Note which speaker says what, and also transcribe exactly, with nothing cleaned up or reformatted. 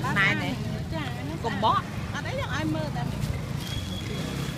Speaker 1: này này cùng bó
Speaker 2: ở đấy ai mơ ta